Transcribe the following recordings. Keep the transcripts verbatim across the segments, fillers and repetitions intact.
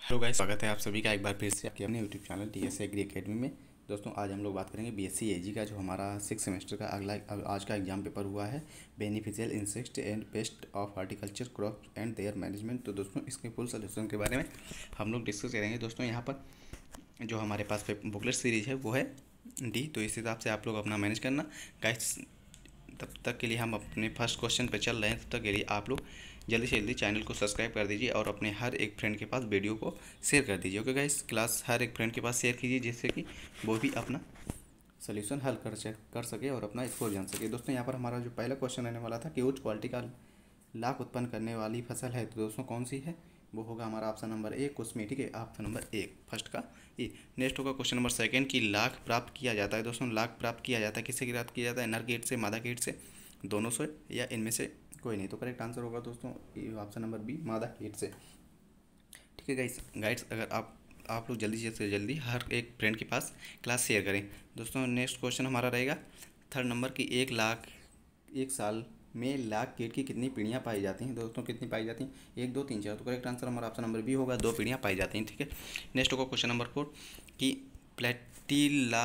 Hello guys, स्वागत है आप सभी का एक बार फिर से आपके अपने YouTube channel T S agri academy में। दोस्तों आज हम लोग बात करेंगे बीएससी एजी का जो हमारा सिक्स सेमेस्टर का अगला आज का एग्जाम पेपर हुआ है, beneficial insect and pest of horticulture crop and their management. तो दोस्तों इसके फुल सोल्यूशन के बारे में हम लोग डिस्कस करेंगे। दोस्तों यहाँ पर जो हमारे पास बुकलेट सीरीज है वो है डी, तो इस हिसाब से आप लोग अपना मैनेज करना गाइस। तब तक के लिए हम अपने फर्स्ट क्वेश्चन पे चल रहे हैं, तब तक के लिए आप लोग जल्दी से जल्दी चैनल को सब्सक्राइब कर दीजिए और अपने हर एक फ्रेंड के पास वीडियो को शेयर कर दीजिए। ओके गाइस, क्लास हर एक फ्रेंड के पास शेयर कीजिए जिससे कि वो भी अपना सोल्यूशन हल कर कर सके और अपना स्कोर जान सके। दोस्तों यहाँ पर हमारा जो पहला क्वेश्चन रहने वाला था कि उच्च क्वालिटी का लाख उत्पन्न करने वाली फसल है, तो दोस्तों कौन सी है? वो होगा हमारा ऑप्शन नंबर ए कुसमी। ठीक है, ऑप्शन नंबर एक फर्स्ट का ए। नेक्स्ट होगा क्वेश्चन नंबर सेकंड की लाख प्राप्त किया जाता है। दोस्तों लाख प्राप्त किया जाता है किससे प्राप्त किया जाता है? नर कीट से, मादा कीट से, दोनों से, या इनमें से कोई नहीं। तो करेक्ट आंसर होगा दोस्तों ऑप्शन नंबर बी मादा कीट से। ठीक है गाइस, गाइड्स अगर आप आप लोग जल्दी से जल्दी हर एक फ्रेंड के पास क्लास शेयर करें। दोस्तों नेक्स्ट क्वेश्चन हमारा रहेगा थर्ड नंबर की एक लाख एक साल में लाख कीट की कितनी पीढ़ियाँ पाई जाती हैं? दोस्तों कितनी पाई जाती हैं? एक, दो, तीन, चार। तो करेक्ट आंसर हमारा ऑप्शन नंबर बी होगा, दो पीढ़ियाँ पाई जाती हैं। ठीक है, नेक्स्ट होगा क्वेश्चन नंबर फोर कि प्लेटिला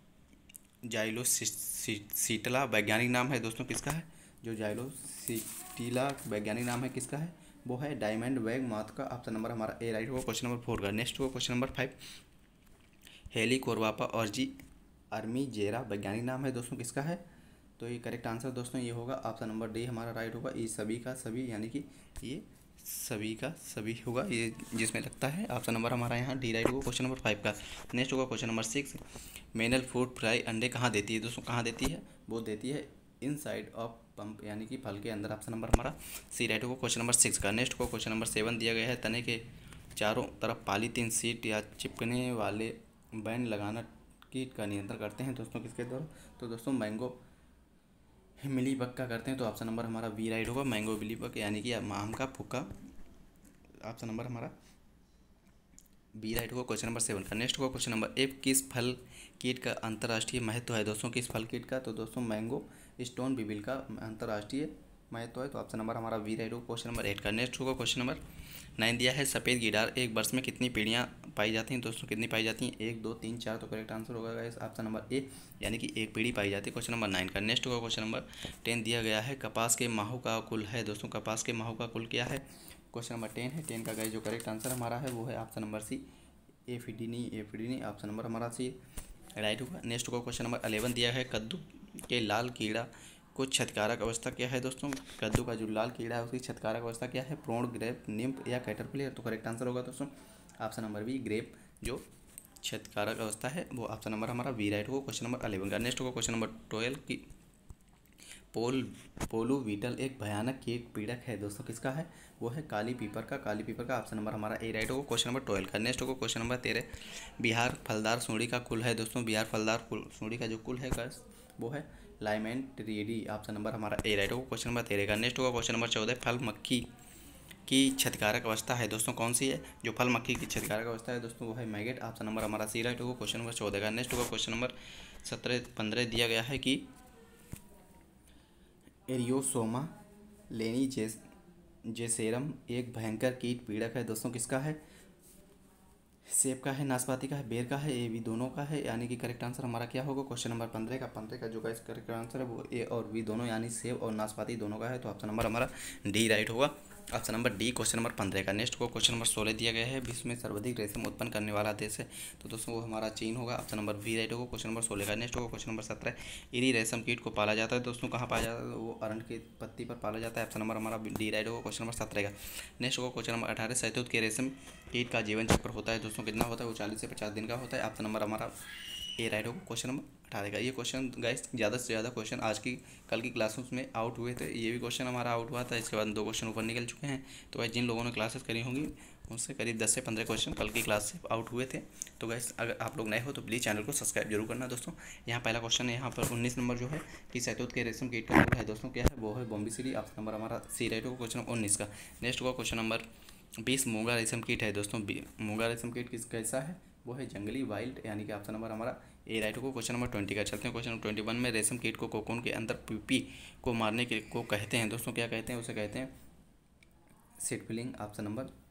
जाइलोसिटिला वैज्ञानिक नाम है दोस्तों किसका है? जो जाइलोसिटिला वैज्ञानिक नाम है किसका है? वो है डायमंड वैग माथ का। ऑप्शन नंबर हमारा ए राइट होगा क्वेश्चन नंबर फोर का। नेक्स्ट होगा क्वेश्चन नंबर फाइव हेलिकोरवापा और जी अर्मीजेरा वैज्ञानिक नाम है दोस्तों किसका है? तो ये करेक्ट आंसर दोस्तों ये होगा ऑप्शन नंबर डी हमारा राइट होगा। ये सभी का सभी यानी कि ये सभी का सभी होगा, ये जिसमें लगता है ऑप्शन नंबर हमारा यहाँ डी राइट होगा क्वेश्चन नंबर फाइव का। नेक्स्ट होगा क्वेश्चन नंबर सिक्स मेनल फ्रूट फ्राई अंडे कहाँ देती है? दोस्तों कहाँ देती है? वो देती है इन साइड ऑफ पंप यानी कि फल के अंदर। ऑप्शन नंबर हमारा सी राइट होगा क्वेश्चन नंबर सिक्स का। नेक्स्ट को क्वेश्चन नंबर सेवन दिया गया है तने के चारों तरफ पॉलीथीन सीट या चिपकने वाले बैंड लगाना कीट का नियंत्रण करते हैं दोस्तों किसके द्वारा? तो दोस्तों मैंगो मिली बग का करते हैं। तो ऑप्शन नंबर हमारा बी राइट होगा मैंगो मिली बग यानी कि आम का फुक्का। ऑप्शन नंबर हमारा बी राइट होगा क्वेश्चन नंबर सेवन का। नेक्स्ट होगा क्वेश्चन नंबर एट किस फल कीट का अंतर्राष्ट्रीय महत्व है? दोस्तों किस फल कीट का? तो दोस्तों मैंगो स्टोन बिबिल का अंतर्राष्ट्रीय महत्व है। तो ऑप्शन नंबर हमारा बी राइट होगा क्वेश्चन नंबर एट का। नेक्स्ट होगा क्वेश्चन नंबर नाइन दिया है सफ़ेद गिटार एक वर्ष में कितनी पीढ़ियाँ पाई जाती हैं? दोस्तों कितनी पाई जाती हैं? एक, दो, तीन, चार। तो करेक्ट आंसर होगा गाइस ऑप्शन नंबर ए यानी कि एक पीढ़ी पाई जाती है क्वेश्चन नंबर नाइन का। नेक्स्ट होगा क्वेश्चन नंबर टेन दिया गया है कपास के माहू का कुल है। दोस्तों कपास के माहू का कुल क्या है? क्वेश्चन नंबर टेन है। टेन का गाइस जो करेक्ट आंसर हमारा है वो है option number C F D नहीं एफ डी नहीं ऑप्शन नंबर हमारा सी राइट होगा। नेक्स्ट होगा क्वेश्चन नंबर अलेवन दिया है कद्दू के लाल कीड़ा को क्षतिकारक अवस्था क्या है? दोस्तों कद्दू का जो लाल कीड़ा है उसकी क्षतिकारक अवस्था क्या है? प्रोण, ग्रेप, निम्फ या कैटरपिलर। तो करेक्ट आंसर होगा दोस्तों ऑप्शन नंबर बी ग्रेप जो क्षतिकारक अवस्था है वो ऑप्शन नंबर हमारा बी राइट होगा क्वेश्चन नंबर अलेवन का। नेक्स्ट होगा क्वेश्चन नंबर ट्वेल्व की पोल पोलू बीटल एक भयानक कीट पीड़क है दोस्तों किसका है? वो है काली पीपर का। काली पीपर का ऑप्शन नंबर हमारा ए राइट होगा क्वेश्चन नंबर ट्वेल्व का। नेक्स्ट होगा क्वेश्चन नंबर तेरह बिहार फलदार सूढ़ी का कुल है। दोस्तों बिहार फलदार सूढ़ी का जो कुल है गैस वो है लाइमेंट्रियडी। ऑप्शन नंबर हमारा ए राइट होगा क्वेश्चन नंबर तेरह का। नेक्स्ट होगा क्वेश्चन नंबर चौदह फल मक्खी की क्षतिकारक अवस्था है। दोस्तों कौन सी है जो फल मक्खी की क्षतिकारक अवस्था है? दोस्तों वो है मैगेट। ऑप्शन नंबर हमारा सी राइट होगा क्वेश्चन नंबर चौदह का। नेक्स्ट होगा क्वेश्चन नंबर सत्रह पंद्रह दिया गया है कि एरियोसोमा लेनी जेस जेसेरम एक भयंकर कीट पीड़क है। दोस्तों किसका है? सेब का है, नाशपाती का है, बेर का है, ये भी दोनों का है यानी कि करेक्ट आंसर हमारा क्या होगा? क्वेश्चन नंबर पंद्रह का। पंद्रह का जो का करेक्ट आंसर है वो ए और बी दोनों यानी सेब और नाशपाती दोनों का है। तो ऑप्शन नंबर हमारा डी राइट होगा option number D question number पंद्रह का। नेक्स्ट को क्वेश्चन नंबर सोलह दिया गया है विश्व में सर्वाधिक रेशम उत्पन्न करने वाला देश है। तो दोस्तों वो हमारा चीन होगा। ऑप्शन नंबर बी राइट होगा क्वेश्चन नंबर सोलह का। नेक्स्ट होगा क्वेश्चन नंबर सत्रह इरी रेशम कीट को पाला जाता है। दोस्तों कहाँ पाया जाता है? वो अरंड की पत्ती पर पाला जाता है। ऑप्शन नंबर हमारा डी राइट होगा क्वेश्चन नंबर सत्रह का। नेक्स्ट होगा क्वेश्चन नंबर अठारह शहतूत के रेशम कीट का जीवन चक्र होता है। दोस्तों कितना होता है? वो चालीस से पचास दिन का होता है। ऑप्शन नंबर हमारा ए राइट होगा क्वेश्चन नंबर अठारह का। ये क्वेश्चन गाइस ज़्यादा से ज़्यादा क्वेश्चन आज की कल की क्लासेस में आउट हुए थे। ये भी क्वेश्चन हमारा आउट हुआ था, इसके बाद दो क्वेश्चन ऊपर निकल चुके हैं। तो गाइस जिन लोगों ने क्लासेस करी होंगी उनसे करीब दस से पंद्रह क्वेश्चन कल की क्लास से आउट हुए थे। तो गाइस अगर आप लोग नए हो तो प्लीज़ चैनल को सब्सक्राइब जरूर करना दोस्तों। यहाँ पहला क्वेश्चन है यहाँ पर उन्नीस नंबर जो है कि शहतूत के रेशम कीट का है दोस्तों क्या है? वो है बॉम्बीसिडी। ऑप्शन नंबर हमारा सी राइट होगा क्वेश्चन नंबर उन्नीस का। नेक्स्ट होगा क्वेश्चन नंबर बीस मूंगा रेशम कीट है। दोस्तों मूंगा रेशम कीट किस कैसा है? वो है जंगली वाइल्ड यानी कि ऑप्शन नंबर हमारा ए राइट होगा क्वेश्चन नंबर ट्वेंटी का। चलते हैं क्वेश्चन नंबर ट्वेंटी वन में रेशम कीट को कोकून के अंदर पीपी को मारने के को कहते हैं। दोस्तों क्या कहते हैं? उसे कहते हैं seed filling. Option number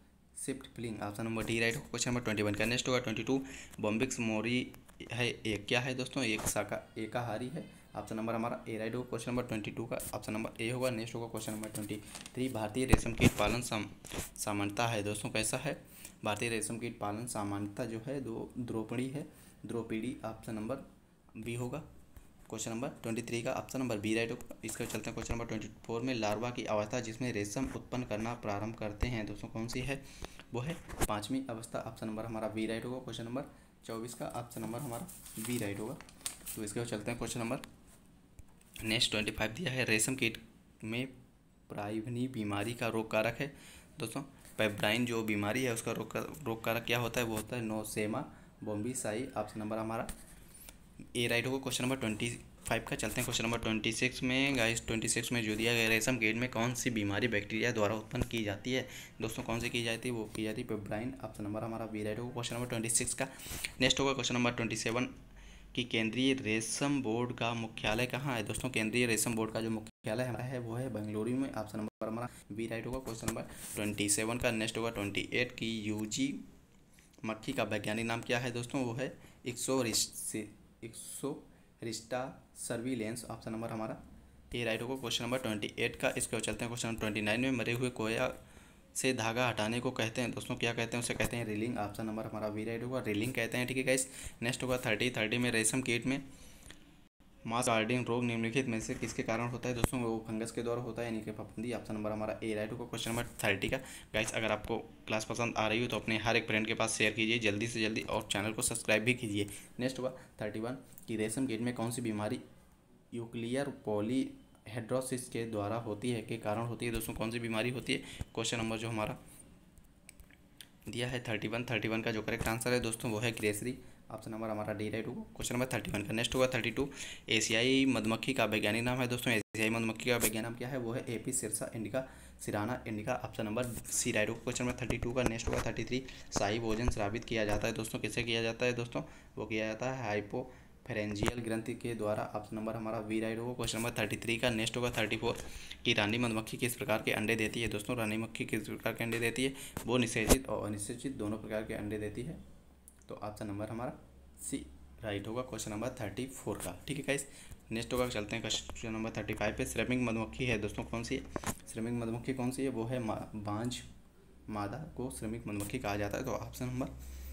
shift filling option number D right होगा। क्वेश्चन नंबर ट्वेंटी वन का नेक्स्ट होगा ट्वेंटी टू बॉम्बिक्स मोरी है एक क्या है दोस्तों, एक शाका एकाहारी है। ऑप्शन नंबर हमारा ए राइट होगा। क्वेश्चन नंबर ट्वेंटी टू का ऑप्शन नंबर ए होगा। नेक्स्ट होगा क्वेश्चन नंबर ट्वेंटी थ्री भारतीय रेशम कीट पालन सामान्यता है दोस्तों कैसा है। भारतीय रेशम कीट पालन सामान्यता जो है दो द्रोपड़ी है, द्रोपीड़ी ऑप्शन नंबर बी होगा। क्वेश्चन नंबर ट्वेंटी थ्री का ऑप्शन नंबर बी राइट होगा। इसका चलते हैं क्वेश्चन नंबर ट्वेंटी फोर में लार्वा की अवस्था जिसमें रेशम उत्पन्न करना प्रारंभ करते हैं दोस्तों कौन सी है, वो है पांचवी अवस्था। ऑप्शन नंबर हमारा बी राइट होगा। क्वेश्चन नंबर चौबीस का ऑप्शन नंबर हमारा बी राइट होगा। तो इसके बाद चलते हैं question number next twenty five दिया है रेशम कीट में प्राइवनी बीमारी का रोग कारक है दोस्तों। पेब्राइन जो बीमारी है उसका रोग रोग कारक क्या होता है, वो होता है नोसेमा बोम्बीसाई। ऑप्शन नंबर हमारा ए राइट होगा। क्वेश्चन नंबर ट्वेंटी फाइव का चलते हैं क्वेश्चन नंबर ट्वेंटी सिक्स में। गाइस ट्वेंटी सिक्स में जो दिया गया रेशम कीट में कौन सी बीमारी बैक्टीरिया द्वारा उत्पन्न की जाती है दोस्तों, कौन सी की जाती है, वो की जाती है पेब्राइन। ऑप्शन नंबर हमारा बी राइट होगा। क्वेश्चन नंबर ट्वेंटी सिक्स का नेक्स्ट होगा क्वेश्चन नंबर ट्वेंटी सेवन कि केंद्रीय रेशम बोर्ड का मुख्यालय कहाँ है दोस्तों। केंद्रीय रेशम बोर्ड का जो मुख्यालय हमारा है वो है बेंगलुरु में। ऑप्शन नंबर हमारा बी राइट होगा। क्वेश्चन नंबर ट्वेंटी सेवन का नेक्स्ट होगा ट्वेंटी एट की यूजी मक्खी का वैज्ञानिक नाम क्या है दोस्तों, वो है इक्सो इक्सो रिस्टा सर्विलेंस। ऑप्शन नंबर हमारा ए राइट होगा। क्वेश्चन नंबर ट्वेंटी एट का इसके बाद चलते हैं क्वेश्चन नंबर ट्वेंटी नाइन में मरे हुए कोया से धागा हटाने को कहते हैं दोस्तों क्या कहते हैं, उसे कहते हैं रीलिंग। ऑप्शन नंबर हमारा बी राइट होगा, रीलिंग कहते हैं। ठीक है गाइस, नेक्स्ट होगा थर्टी थर्टी में रेशम कीट में मास गार्डिंग रोग निम्नलिखित में से किसके कारण होता है दोस्तों, वो फंगस के द्वारा होता है यानी कि फफूंदी। ऑप्शन नंबर हमारा ए राइट होगा। क्वेश्चन नंबर थर्टी का गाइस अगर आपको क्लास पसंद आ रही हो तो अपने हर एक फ्रेंड के पास शेयर कीजिए जल्दी से जल्दी और चैनल को सब्सक्राइब भी कीजिए। नेक्स्ट होगा थर्टी वन की रेशम कीट में कौन सी बीमारी यूक्लियर पॉलीहेड्रोसिस के द्वारा होती है, के कारण होती है दोस्तों, कौन सी बीमारी होती है। क्वेश्चन नंबर जो हमारा दिया है थर्टी वन थर्टी वन का जो करेक्ट आंसर है दोस्तों वो है ग्रेसरी। ऑप्शन नंबर हमारा डी राइट होगा। क्वेश्चन नंबर थर्टी वन का नेक्स्ट होगा थर्टी टू एशियाई मधुमक्खी का वैज्ञानिक नाम है दोस्तों। एशियाई मधुमक्खी का वैज्ञानिक नाम क्या है, वो है एपी सिरसा इंडिका सिराना इंडिका। ऑप्शन नंबर सी राइट होगा। क्वेश्चन नंबर थर्टी टू का नेक्स्ट होगा थर्टी थ्री शाही भोजन स्रावित किया जाता है दोस्तों, किससे किया जाता है दोस्तों, वो किया जाता है हाइपो फेरेंजियल ग्रंथि के द्वारा। ऑप्शन नंबर हमारा वी राइट होगा। क्वेश्चन नंबर थर्टी थ्री का नेक्स्ट होगा थर्टी फोर कि रानी मधुमक्खी किस प्रकार के अंडे देती है दोस्तों। रानी मक्खी किस प्रकार के अंडे देती है, वो निषेचित और अनिषेचित दोनों प्रकार के अंडे देती है। तो ऑप्शन नंबर हमारा सी राइट होगा क्वेश्चन नंबर थर्टी फोर का। ठीक है गाइस, नेक्स्ट होगा चलते हैं क्वेश्चन नंबर थर्टी फाइव पे। श्रमिक मधुमक्खी है दोस्तों कौन सी है, श्रमिक मधुमक्खी कौन सी है, वो है बांझ मादा को श्रमिक मधुमक्खी कहा जाता है। तो ऑप्शन नंबर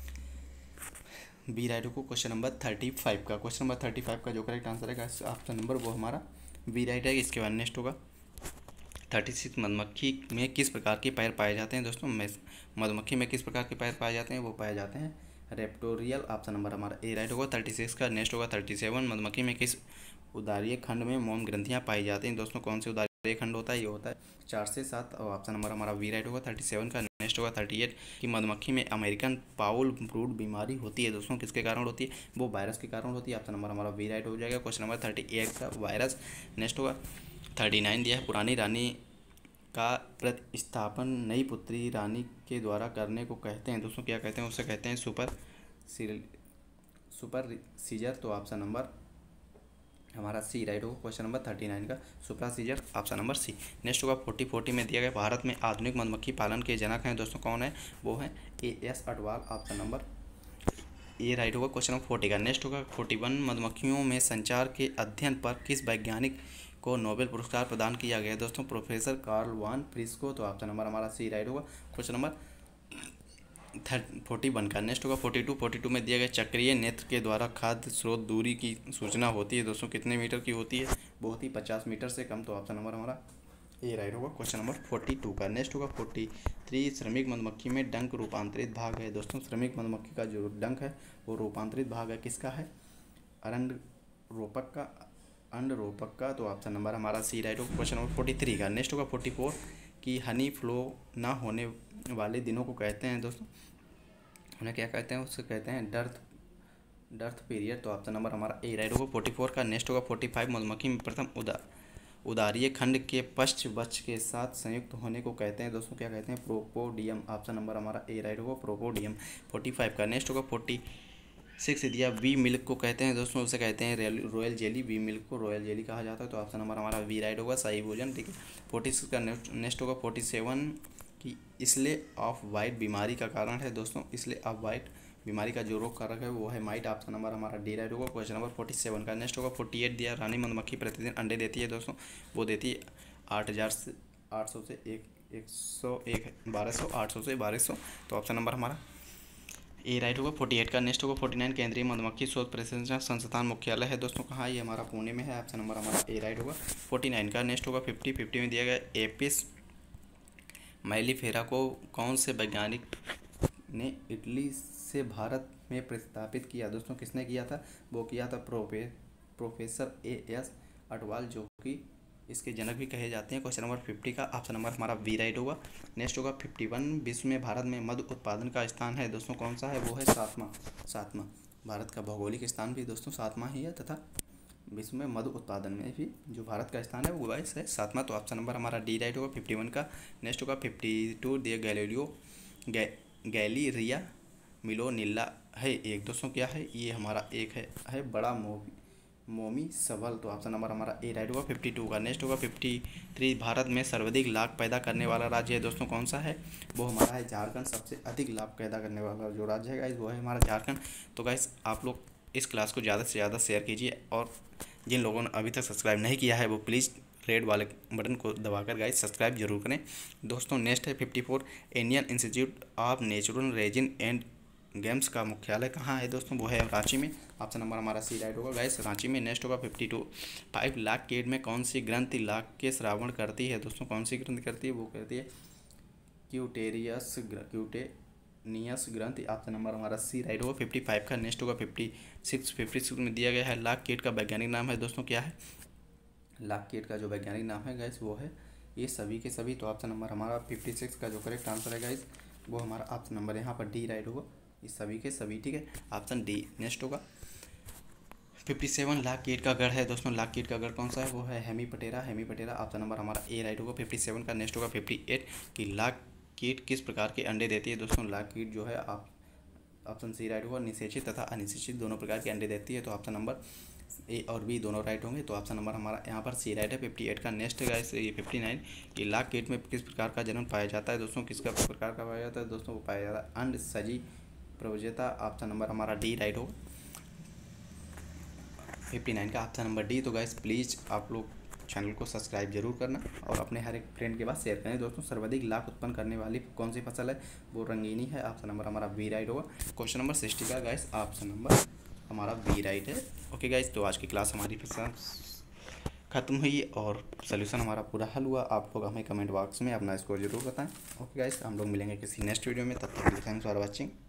बी राइट को क्वेश्चन नंबर थर्टी फाइव का। क्वेश्चन नंबर थर्टी फाइव का जो करेक्ट आंसर है ऑप्शन नंबर वो हमारा बी राइट है। इसके बाद नेक्स्ट होगा थर्टी सिक्स मधुमक्खी में किस प्रकार के पैर पाए जाते हैं दोस्तों। मधुमक्खी में किस प्रकार के पैर पाए जाते हैं, वो पाए जाते हैं रेप्टोरियल। ऑप्शन नंबर हमारा ए राइट होगा। थर्टी सिक्स का नेक्स्ट होगा थर्टी सेवन मधुमक्खी में किस उदारीय खंड में मोम ग्रंथियाँ पाई जाती हैं दोस्तों, कौन से उदारीय खंड होता है, ये होता है चार से सात। और ऑप्शन नंबर हमारा वी राइट होगा। थर्टी सेवन का नेक्स्ट होगा थर्टी एट कि मधुमक्खी में अमेरिकन फाउल ब्रूड बीमारी होती है दोस्तों, किसके कारण होती है, वो वायरस के कारण होती है। ऑप्शन नंबर हमारा वी राइट हो जाएगा। क्वेश्चन नंबर थर्टी एट का वायरस। नेक्स्ट होगा थर्टी नाइन दिया है पुरानी रानी का प्रतिस्थापन नई पुत्री रानी के द्वारा करने को कहते हैं दोस्तों, क्या कहते हैं, उसे कहते हैं सुपर सुपर सीजर। तो ऑप्शन नंबर हमारा सी राइट होगा। क्वेश्चन नंबर थर्टी नाइन का supersedure option number C. Next होगा फोर्टी फोर्टी में दिया गया भारत में आधुनिक मधुमक्खी पालन के जनक हैं दोस्तों, कौन है, वो है A S Atwal. Option number A right होगा। क्वेश्चन नंबर फोर्टी का नेक्स्ट होगा फोर्टी वन मधुमक्खियों में संचार के अध्ययन पर किस वैज्ञानिक को नोबेल पुरस्कार प्रदान किया गया दोस्तों, प्रोफेसर कार्ल वान फ्रिस्को। तो ऑप्शन नंबर हमारा सी राइट होगा। Question number thirty forty one का नेक्स्ट होगा फोर्टी टू फोर्टी टू में दिया गया चक्रीय नेत्र के द्वारा खाद्य स्रोत दूरी की सूचना होती है दोस्तों, कितने मीटर की होती है, बहुत ही पचास मीटर से कम। तो ऑप्शन नंबर हमारा ए राइट होगा। क्वेश्चन नंबर फोर्टी टू का नेक्स्ट होगा फोर्टी थ्री श्रमिक मधुमक्खी में डंक रूपांतरित भाग है दोस्तों। श्रमिक मधुमक्खी का जो डंक है वो रूपांतरित भाग है, किसका है, अरंड रोपक का, अंड रोपक का। तो ऑप्शन नंबर हमारा सी राइट होगा। क्वेश्चन नंबर फोर्टी थ्री का नेक्स्ट होगा फोर्टी फोर कि हनी फ्लो ना होने वाले दिनों को कहते हैं दोस्तों, उन्हें क्या कहते हैं, उससे कहते हैं डर्थ डर्थ पीरियड। तो ऑप्शन नंबर हमारा ए राइट होगा। फोर्टी फोर का नेक्स्ट होगा फोर्टी फाइव मधुमक्खी में प्रथम उदा उदारीय खंड के पश्च वक्ष के साथ संयुक्त होने को कहते हैं दोस्तों, क्या कहते हैं, प्रोपोडियम। ऑप्शन नंबर हमारा ए राइट होगा, प्रोपोडियम। फोर्टी फाइव का नेक्स्ट होगा फोर्टी सिक्स दिया वी मिल्क को कहते हैं दोस्तों, उसे कहते हैं रॉयल जेली। वी मिल्क को रॉयल जेली कहा जाता है। तो ऑप्शन नंबर हमारा वी राइट होगा, सही भोजन। ठीक है, फोर्टी सिक्स का नेक्स्ट होगा फोर्टी सेवन कि इसले ऑफ वाइट बीमारी का कारण है दोस्तों। इसले ऑफ वाइट बीमारी का जो रोग कारक है वो है माइट। ऑप्शन नंबर हमारा डी राइट होगा। क्वेश्चन नंबर फोर्टी सेवन का नेक्स्ट होगा फोर्टी एट दिया। रानी मधुमक्खी प्रतिदिन अंडे देती है दोस्तों, वो देती है आठ हज़ार से आठ सौ से एक एक सौ एक बारह सौ आठ सौ से बारह सौ। तो ऑप्शन नंबर हमारा ए राइट होगा। फोर्टी एट का नेक्स्ट होगा फोर्टी नाइन। केंद्रीय मधुमक्खी शोध परियोजना संस्थान मुख्यालय है दोस्तों कहाँ, ये हमारा पुणे में है। ऑप्शन नंबर हमारा ए राइट होगा। फोर्टी नाइन का नेक्स्ट होगा फिफ्टी। फिफ्टी में दिया गया एपिस मैलीफेरा को कौन से वैज्ञानिक ने इटली से भारत में प्रस्तापित किया दोस्तों, किसने किया था, वो किया था प्रोफे प्रोफेसर ए एस अटवाल, जो कि इसके जनक भी कहे जाते हैं। क्वेश्चन नंबर फिफ्टी का ऑप्शन नंबर हमारा बी राइट होगा। नेक्स्ट होगा फिफ्टी वन। विश्व में भारत में मधु उत्पादन का स्थान है दोस्तों कौन सा है, वो है सातवां सातवां भारत का भौगोलिक स्थान भी दोस्तों सातवां ही है, तथा विश्व में मधु उत्पादन में भी जो भारत का स्थान है वो गाइस है सातवां। तो ऑप्शन नंबर हमारा डी राइट होगा फिफ्टी वन का। नेक्स्ट होगा फिफ्टी टू। दिए गैलीलियो गे गैलीरिया मिलोनिल्ला है एक दोस्तों, क्या है ये हमारा एक है, है बड़ा मोमी मोमी सबल। तो ऑप्शन नंबर हमारा ए राइट होगा फिफ्टी टू का। नेक्स्ट होगा फिफ्टी थ्री। भारत में सर्वाधिक लाख पैदा करने वाला राज्य है दोस्तों कौन सा है, वो हमारा है झारखंड। सबसे अधिक लाभ पैदा करने वाला जो राज्य है गाइस वो है हमारा झारखंड। तो गाइस आप लोग इस क्लास को ज़्यादा से ज़्यादा शेयर कीजिए, और जिन लोगों ने अभी तक सब्सक्राइब नहीं किया है वो प्लीज़ रेड वाले बटन को दबाकर गाइस सब्सक्राइब जरूर करें दोस्तों। नेक्स्ट है fifty four. Indian Institute of Natural Resin and Gums का मुख्यालय कहाँ है दोस्तों, वो है रांची में। ऑप्शन नंबर हमारा सी राइट होगा गाइस, रांची में। नेक्स्ट होगा फिफ्टी टू। फाइव लाख कीट में कौन सी ग्रंथि लाख के श्रावण करती है दोस्तों, कौन सी ग्रंथि करती है, वो करती है क्यूटेरियस क्यूटेनियस ग्रंथि। ऑप्शन नंबर हमारा सी राइट होगा फिफ्टी फाइव का। नेक्स्ट होगा फिफ्टी सिक्स। फिफ्टी सिक्स में दिया गया है लाख कीट का वैज्ञानिक नाम है दोस्तों, क्या है, लाख कीट का जो वैज्ञानिक नाम है गाइस वो है ये सभी के सभी। तो ऑप्शन नंबर हमारा फिफ्टी सिक्स का जो करेक्ट आंसर है गाइस वो हमारा ऑप्शन नंबर यहाँ पर डी राइट होगा, ये सभी के सभी, ठीक है, ऑप्शन डी। नेक्स्ट होगा फिफ्टी सेवन। लाख कीट का गढ़ है दोस्तों, लाख कीट का गढ़ कौन सा है, वो है हेमीपटेरा हेमीपटेरा। ऑप्शन नंबर हमारा ए राइट होगा फिफ्टी सेवन का। नेक्स्ट होगा फिफ्टी एट कि लाख कीट किस प्रकार के अंडे देती है दोस्तों, लाख कीट जो है आप ऑप्शन सी राइट होगा, निषेचित तथा अनिषेचित दोनों प्रकार के अंडे देती है। तो ऑप्शन नंबर ए और बी दोनों राइट होंगे। तो ऑप्शन नंबर हमारा यहाँ पर सी राइट है फिफ्टी एट का। नेक्स्ट है ये फिफ्टी नाइन कि लाख कीट में किस प्रकार का जन्म पाया जाता है दोस्तों, किसका प्रकार का पाया जाता है दोस्तों, वो पाया जाता है अंड सजी प्रवजता। ऑप्शन नंबर हमारा डी राइट होगा फिफ्टी नाइन का, ऑप्शन नंबर डी। तो गाइस प्लीज़ आप लोग चैनल को सब्सक्राइब जरूर करना और अपने हर एक फ्रेंड के पास शेयर करें दोस्तों। सर्वाधिक लाभ उत्पन्न करने वाली कौन सी फसल है, वो रंगीनी है। ऑप्शन नंबर हमारा बी राइट होगा। क्वेश्चन नंबर सिक्सटी का गाइस ऑप्शन नंबर हमारा बी राइट है। ओके गाइस, तो आज की क्लास हमारी खत्म हुई और सोल्यूशन हमारा पूरा हल हुआ। आप लोग हमें कमेंट बॉक्स में अपना स्कोर जरूर बताएं। ओके गाइस, हम लोग मिलेंगे किसी नेक्स्ट वीडियो में, तब तक थैंक्स फॉर वॉचिंग।